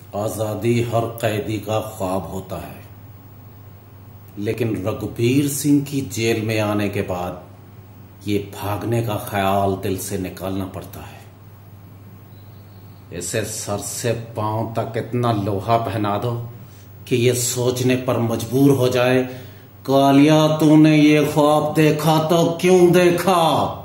आजादी हर कैदी का ख्वाब होता है, लेकिन रघुबीर सिंह की जेल में आने के बाद ये भागने का ख्याल दिल से निकालना पड़ता है। इसे सर से पांव तक इतना लोहा पहना दो कि ये सोचने पर मजबूर हो जाए, कालिया तूने ये ख्वाब देखा तो क्यों देखा।